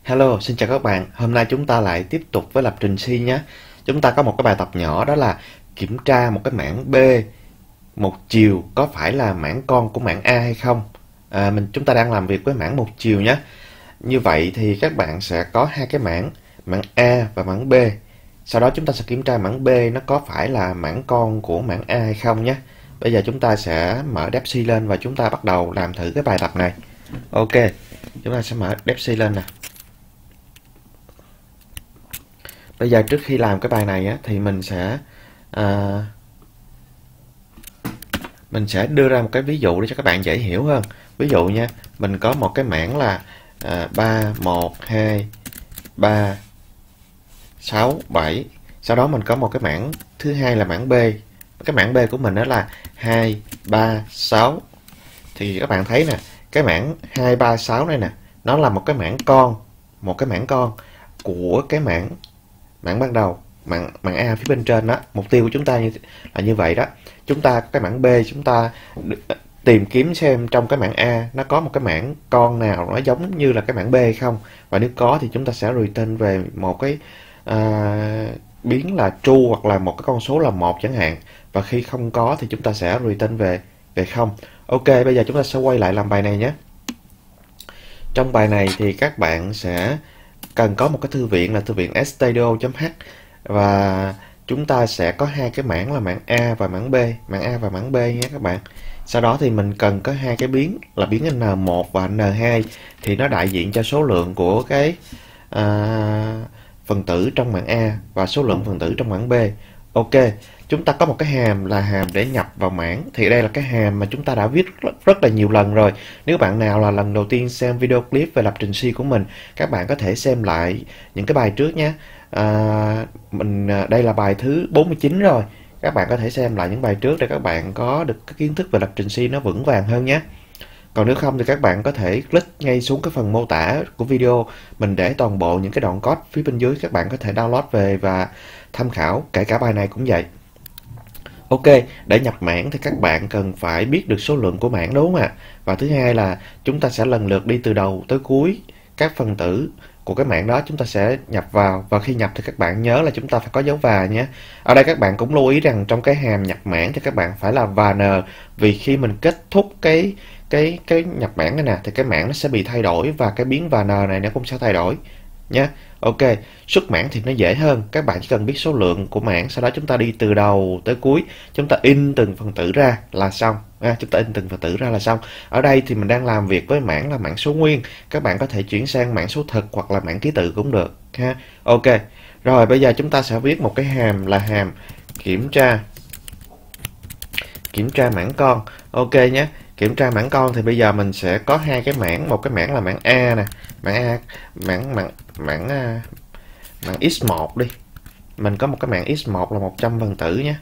Hello, xin chào các bạn. Hôm nay chúng ta lại tiếp tục với lập trình C nhé. Chúng ta có một cái bài tập nhỏ, đó là kiểm tra một cái mảng B một chiều có phải là mảng con của mảng A hay không. Chúng ta đang làm việc với mảng một chiều nhé. Như vậy thì các bạn sẽ có hai cái mảng, mảng A và mảng B. Sau đó chúng ta sẽ kiểm tra mảng B nó có phải là mảng con của mảng A hay không nhé. Bây giờ chúng ta sẽ mở Dev C lên và chúng ta bắt đầu làm thử cái bài tập này. Ok, chúng ta sẽ mở Dev C lên nè. Bây giờ trước khi làm cái bài này á, thì mình sẽ đưa ra một cái ví dụ để cho các bạn dễ hiểu hơn. Ví dụ nha, mình có một cái mảng là 3, 1, 2, 3, 6, 7. Sau đó mình có một cái mảng thứ hai là mảng B. Cái mảng B của mình đó là 2, 3, 6. Thì các bạn thấy nè, cái mảng 2, 3, 6 này nè, nó là một cái mảng con, của cái mảng ban đầu, mảng A phía bên trên đó. Mục tiêu của chúng ta là như vậy đó. Chúng ta cái mảng B, chúng ta tìm kiếm xem trong cái mảng A nó có một cái mảng con nào nó giống như là cái mảng B hay không, và nếu có thì chúng ta sẽ return về một cái biến là true hoặc là một cái con số là 1 chẳng hạn, và khi không có thì chúng ta sẽ return về không. Ok, bây giờ chúng ta sẽ quay lại làm bài này nhé. Trong bài này thì các bạn sẽ cần có một cái thư viện là thư viện studio.h, và chúng ta sẽ có hai cái mảng là mảng A và mảng B, nhé các bạn. Sau đó thì mình cần có hai cái biến là biến N1 và N2, thì nó đại diện cho số lượng của cái phần tử trong mảng A và số lượng phần tử trong mảng B. Ok, chúng ta có một cái hàm là hàm để nhập vào mảng, thì đây là cái hàm mà chúng ta đã viết rất là nhiều lần rồi. Nếu bạn nào là lần đầu tiên xem video clip về lập trình C của mình, các bạn có thể xem lại những cái bài trước nhé. Đây là bài thứ 49 rồi. Các bạn có thể xem lại những bài trước để các bạn có được cái kiến thức về lập trình C nó vững vàng hơn nhé. Còn nếu không thì các bạn có thể click ngay xuống cái phần mô tả của video, mình để toàn bộ những cái đoạn code phía bên dưới, các bạn có thể download về và tham khảo, kể cả bài này cũng vậy. Ok, để nhập mảng thì các bạn cần phải biết được số lượng của mảng, đúng không ạ? Và thứ hai là chúng ta sẽ lần lượt đi từ đầu tới cuối các phần tử của cái mảng đó, chúng ta sẽ nhập vào, và khi nhập thì các bạn nhớ là chúng ta phải có dấu và nhé. Ở đây các bạn cũng lưu ý rằng trong cái hàm nhập mảng thì các bạn phải là và n, vì khi mình kết thúc cái nhập mảng này nè thì cái mảng nó sẽ bị thay đổi, và cái biến và n này nó cũng sẽ thay đổi nhé. Ok, xuất mảng thì nó dễ hơn, các bạn chỉ cần biết số lượng của mảng, sau đó chúng ta đi từ đầu tới cuối, chúng ta in từng phần tử ra là xong. Ở đây thì mình đang làm việc với mảng là mảng số nguyên, các bạn có thể chuyển sang mảng số thực hoặc là mảng ký tự cũng được ha. Ok, rồi bây giờ chúng ta sẽ viết một cái hàm là hàm kiểm tra mảng con. Ok nhé, kiểm tra mảng con thì bây giờ mình sẽ có hai cái mảng, một cái mảng là mảng A nè, mảng x1 đi. Mình có một cái mảng x1 là 100 phần tử nhé.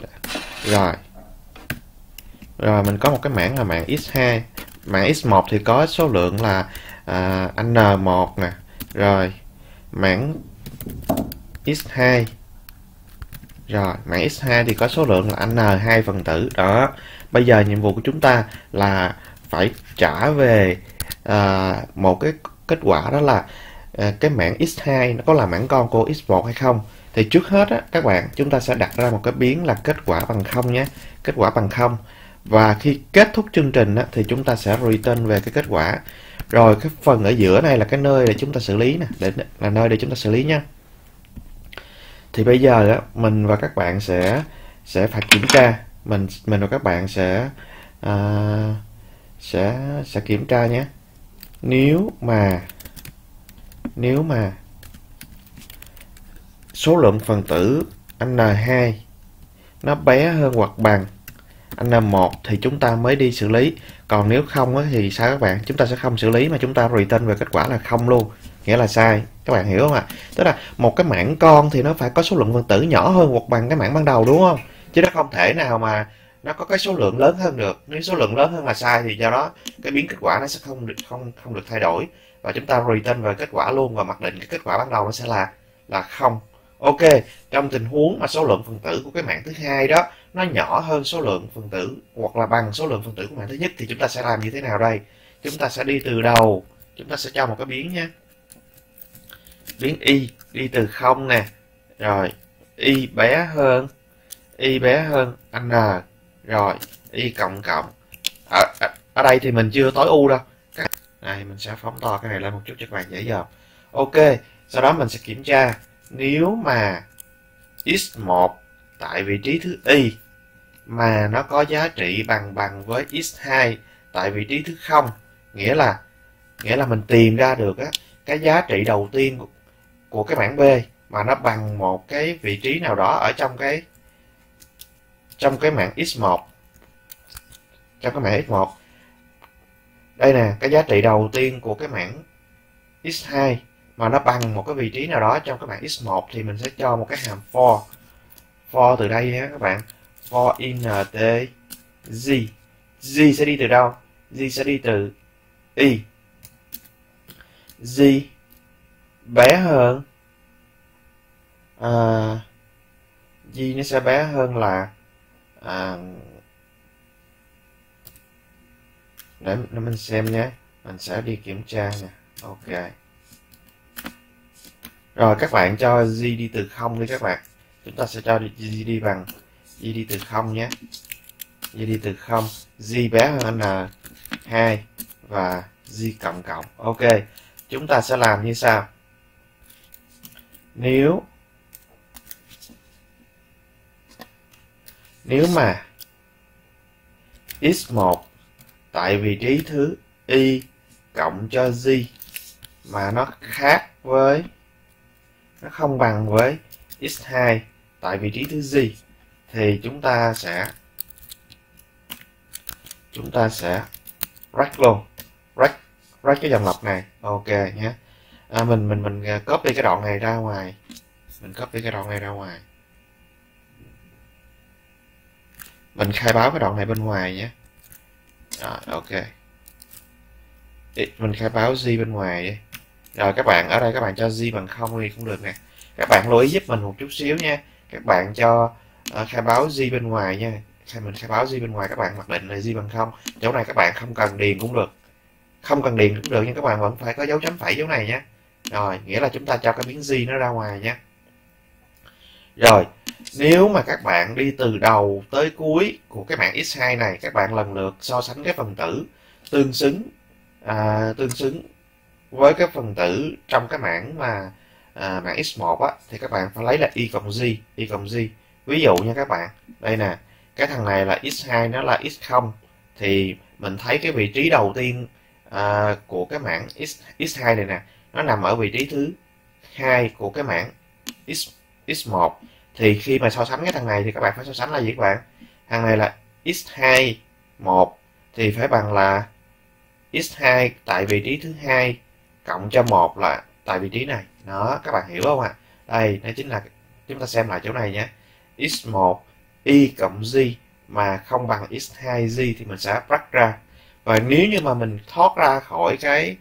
Rồi mình có một cái mảng là mảng x2. Mảng x1 thì có số lượng là n1 nè. Rồi mảng x2. Rồi mảng x2 thì có số lượng là n2 phần tử. Đó. Bây giờ nhiệm vụ của chúng ta là phải trả về một cái kết quả, đó là cái mảng x2 nó có là mảng con của x1 hay không. Thì trước hết á, các bạn, chúng ta sẽ đặt ra một cái biến là kết quả bằng 0 nhé. Kết quả bằng 0. Và khi kết thúc chương trình á, thì chúng ta sẽ return về cái kết quả. Rồi cái phần ở giữa này là cái nơi để chúng ta xử lý nè, là nơi để chúng ta xử lý nha. Thì bây giờ á, mình và các bạn sẽ phải kiểm tra. Mình và các bạn sẽ kiểm tra nhé. Nếu mà số lượng phần tử n2 nó bé hơn hoặc bằng n1 thì chúng ta mới đi xử lý. Còn nếu không á, thì sao các bạn? Chúng ta sẽ không xử lý mà chúng ta return về kết quả là không luôn. Nghĩa là sai. Các bạn hiểu không ạ? Tức là một cái mảng con thì nó phải có số lượng phần tử nhỏ hơn hoặc bằng cái mảng ban đầu, đúng không? Chứ nó không thể nào mà nó có cái số lượng lớn hơn được. Nếu số lượng lớn hơn là sai, thì do đó cái biến kết quả nó sẽ không được thay đổi, và chúng ta return về kết quả luôn, và mặc định cái kết quả ban đầu nó sẽ là không. Ok, trong tình huống mà số lượng phần tử của cái mảng thứ hai đó nó nhỏ hơn số lượng phần tử hoặc là bằng số lượng phần tử của mảng thứ nhất, thì chúng ta sẽ làm như thế nào đây? Chúng ta sẽ đi từ đầu, chúng ta sẽ cho một cái biến nhé. biến y đi từ 0 nè, rồi y bé hơn n, rồi y cộng cộng. Ở đây thì mình chưa tối ưu đâu. Này mình sẽ phóng to cái này lên một chút cho các bạn dễ dòm. Ok, sau đó mình sẽ kiểm tra nếu mà x1 tại vị trí thứ y mà nó có giá trị bằng với x2 tại vị trí thứ 0, nghĩa là mình tìm ra được á, cái giá trị đầu tiên của cái mảng B mà nó bằng một cái vị trí nào đó ở trong cái mảng x1. Trong cái mảng x1 đây nè, cái giá trị đầu tiên của cái mảng x2 mà nó bằng một cái vị trí nào đó trong cái mảng x1 thì mình sẽ cho một cái hàm for từ đây nhé các bạn. For int g. G sẽ đi từ đâu? G sẽ đi từ y. G bé hơn G nó sẽ bé hơn là để mình xem nhé, mình sẽ đi kiểm tra nè. Ok, rồi các bạn cho g đi từ 0 đi các bạn. Chúng ta sẽ cho g đi bằng g đi từ 0 nhé. G đi từ 0, g bé hơn n2 và g cộng cộng. Ok, chúng ta sẽ làm như sau. Nếu mà x1 tại vị trí thứ y cộng cho g mà nó không bằng với x2 tại vị trí thứ g thì chúng ta sẽ break luôn, break cái dòng lặp này. Ok nhé. Mình copy cái đoạn này ra ngoài. Mình khai báo cái đoạn này bên ngoài nhé. Rồi, ok. Mình khai báo g bên ngoài đi. Rồi các bạn ở đây các bạn cho g bằng 0 đi cũng được nè. Các bạn lưu ý giúp mình một chút xíu nha. Các bạn cho khai báo g bên ngoài nha. Mình khai báo g bên ngoài, các bạn mặc định là g bằng 0. Chỗ này các bạn không cần điền cũng được. Nhưng các bạn vẫn phải có dấu chấm phẩy chỗ này nhé. Rồi, nghĩa là chúng ta cho cái biến g nó ra ngoài nhé. Rồi, nếu mà các bạn đi từ đầu tới cuối của cái mảng x2 này, các bạn lần lượt so sánh cái phần tử tương xứng với cái phần tử trong cái mảng mảng x1 á, thì các bạn phải lấy là y cộng g. Ví dụ nha các bạn, đây nè, cái thằng này là x2 nó là x0 thì mình thấy cái vị trí đầu tiên của cái mảng x2 này nè, nó nằm ở vị trí thứ 2 của cái mảng x1. Thì khi mà so sánh cái thằng này thì các bạn phải so sánh là gì các bạn? Thằng này là x2 1 thì phải bằng là x2 tại vị trí thứ 2 cộng cho 1 là tại vị trí này. Đó, các bạn hiểu không ạ? Đây, nó chính là, chúng ta xem lại chỗ này nhé. x1 y cộng g mà không bằng x2 g thì mình sẽ break ra. Và nếu như mà mình thoát ra khỏi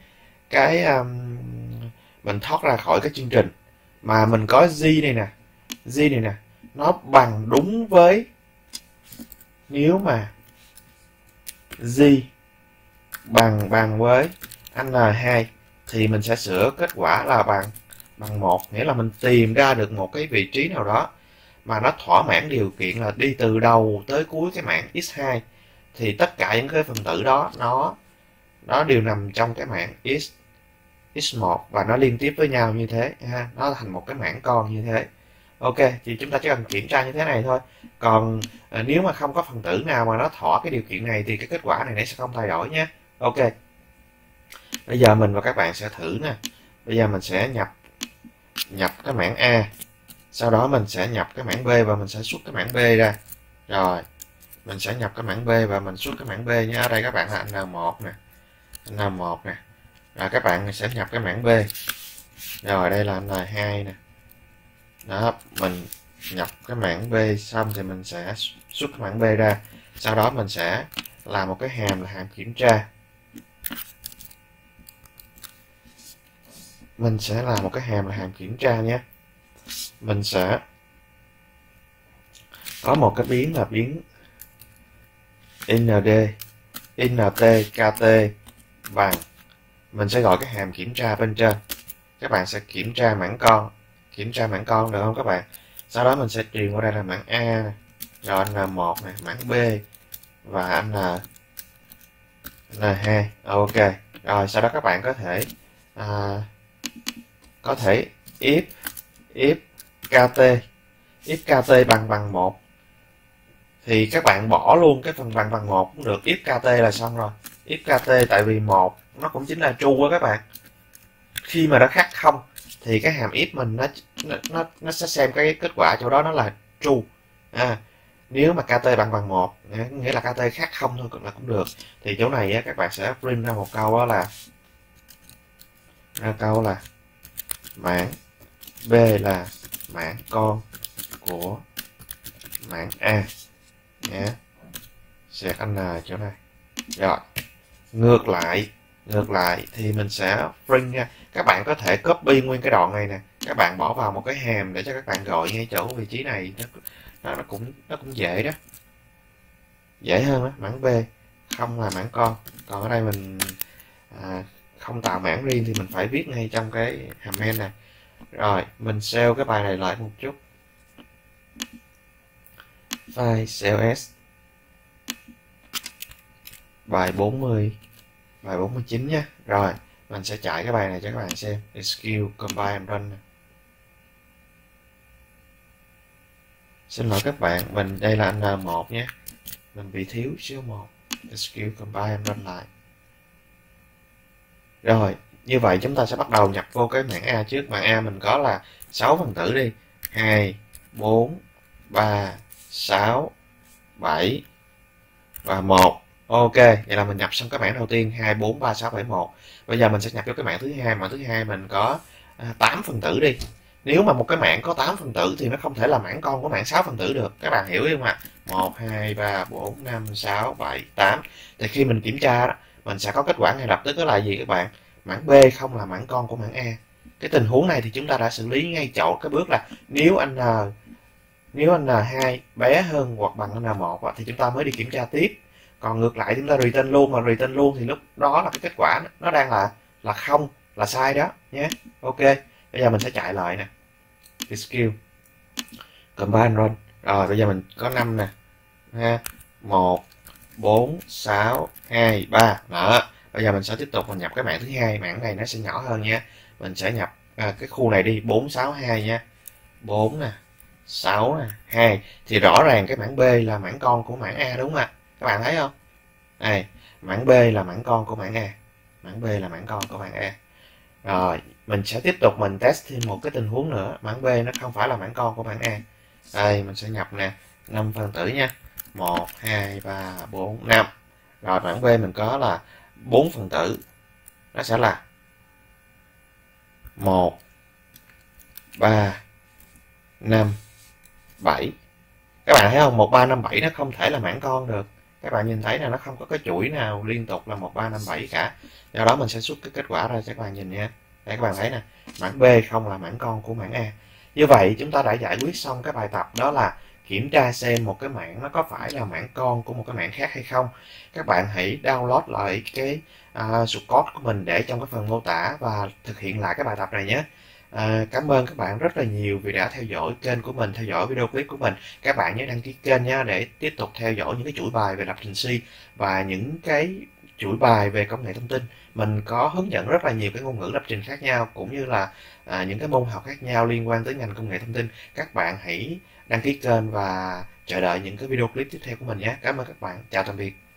mình thoát ra khỏi cái chương trình mà mình có g này nè, nó bằng đúng với, nếu mà g bằng với n2 thì mình sẽ sửa kết quả là bằng 1, nghĩa là mình tìm ra được một cái vị trí nào đó mà nó thỏa mãn điều kiện là đi từ đầu tới cuối cái mảng x2 thì tất cả những cái phần tử đó nó đều nằm trong cái mảng x1 và nó liên tiếp với nhau như thế ha, nó thành một cái mảng con như thế. Ok, thì chúng ta chỉ cần kiểm tra như thế này thôi. Còn nếu mà không có phần tử nào mà nó thỏa cái điều kiện này thì cái kết quả này sẽ không thay đổi nhé. Ok, bây giờ mình và các bạn sẽ thử nè. Bây giờ mình sẽ nhập cái mảng A, sau đó mình sẽ nhập cái mảng B và mình sẽ xuất cái mảng B ra. Rồi mình sẽ nhập cái mảng B và mình xuất cái mảng B nhé. Ở đây các bạn là N1 nè, N1 nè. Rồi các bạn sẽ nhập cái mảng B. Rồi đây là N2 nè. Đó, mình nhập cái mảng B xong thì mình sẽ xuất cái mảng B ra. Sau đó mình sẽ làm một cái hàm là hàm kiểm tra. Mình sẽ làm một cái hàm là hàm kiểm tra nhé. Mình sẽ có một cái biến là biến int kt bằng, mình sẽ gọi cái hàm kiểm tra bên trên. các bạn sẽ kiểm tra mảng con được không các bạn? Sau đó mình sẽ truyền qua đây là mảng A này, rồi anh N1 này, mảng B và anh N2. Ok. Rồi sau đó các bạn có thể if if kt bằng 1 thì các bạn bỏ luôn cái phần bằng 1 cũng được, if kt là xong rồi. If kt tại vì 1 nó cũng chính là true á các bạn. Khi mà nó khác 0 thì cái hàm if mình nó sẽ xem cái kết quả chỗ đó nó là true. Nếu mà kt bằng 1 nghĩa là kt khác 0 thôi là cũng được, thì chỗ này á, các bạn sẽ print ra một câu đó là mảng B là mảng con của mảng A nhé. Sẹt n chỗ này. Rồi ngược lại thì mình sẽ print ra. Các bạn có thể copy nguyên cái đoạn này nè, các bạn bỏ vào một cái hàm để cho các bạn gọi ngay chỗ vị trí này, nó cũng dễ đó, dễ hơn đó. Mảng B không là mảng con, còn ở đây mình không tạo mảng riêng thì mình phải viết ngay trong cái hàm main này. Rồi mình save cái bài này lại một chút, file cls bài 49 nhé. Rồi mình sẽ chạy cái bài này cho các bạn xem. Execute, compile and run. Xin lỗi các bạn, mình đây là anh N1 nhé, mình bị thiếu số 1. Execute, compile and run lại. Rồi như vậy chúng ta sẽ bắt đầu nhập vô cái mảng A trước. Mảng A mình có là 6 phần tử đi, 2 4 3 6 7 và 1. Ok, vậy là mình nhập xong cái mảng đầu tiên 2 4 3 6 7 1. Bây giờ mình sẽ nhập vô cái mảng thứ hai. Mảng thứ hai mình có 8 phần tử đi. Nếu mà một cái mảng có 8 phần tử thì nó không thể là mảng con của mảng 6 phần tử được. Các bạn hiểu không ạ? 1 2 3 4 5 6 7 8. Thì khi mình kiểm tra đó, mình sẽ có kết quả ngay lập tức. Đó là gì các bạn? Mảng B không là mảng con của mảng A. Cái tình huống này thì chúng ta đã xử lý ngay chỗ cái bước là nếu anh N2 bé hơn hoặc bằng N1 thì chúng ta mới đi kiểm tra tiếp. Còn ngược lại chúng ta return luôn, mà return luôn thì lúc đó là cái kết quả nó đang là không, là sai đó nhé. Ok, bây giờ mình sẽ chạy lại nè, execute, compile and run. Rồi bây giờ mình có 5 nè ha, 1 4 6 2 3 đó. Bây giờ mình sẽ tiếp tục mình nhập cái mảng thứ hai. Mảng này nó sẽ nhỏ hơn nha, mình sẽ nhập cái khu này đi, 4 6 2 nha, 4 nè 6 nè 2. Thì rõ ràng cái mảng B là mảng con của mảng A đúng không ạ? Các bạn thấy không? Đây, mảng B là mảng con của mảng A. Mảng B là mảng con của mảng A. Rồi, mình sẽ tiếp tục mình test thêm một cái tình huống nữa. Mảng B nó không phải là mảng con của mảng A. Đây, mình sẽ nhập nè, 5 phần tử nha. 1, 2, 3, 4, 5. Rồi, mảng B mình có là 4 phần tử. Nó sẽ là 1, 3, 5, 7. Các bạn thấy không? 1, 3, 5, 7 nó không thể là mảng con được. Các bạn nhìn thấy là nó không có cái chuỗi nào liên tục là 1, 3, 5, 7 cả. Do đó mình sẽ xuất cái kết quả ra cho các bạn nhìn nha. Đây các bạn thấy nè, mảng B không là mảng con của mảng A. Như vậy chúng ta đã giải quyết xong cái bài tập đó là kiểm tra xem một cái mảng nó có phải là mảng con của một cái mảng khác hay không. Các bạn hãy download lại cái source code của mình để trong cái phần mô tả và thực hiện lại cái bài tập này nhé. Cảm ơn các bạn rất là nhiều vì đã theo dõi kênh của mình, theo dõi video clip của mình. Các bạn nhớ đăng ký kênh nha để tiếp tục theo dõi những cái chuỗi bài về lập trình C và những cái chuỗi bài về công nghệ thông tin. Mình có hướng dẫn rất là nhiều cái ngôn ngữ lập trình khác nhau cũng như là những cái môn học khác nhau liên quan tới ngành công nghệ thông tin. Các bạn hãy đăng ký kênh và chờ đợi những cái video clip tiếp theo của mình nhé. Cảm ơn các bạn. Chào tạm biệt.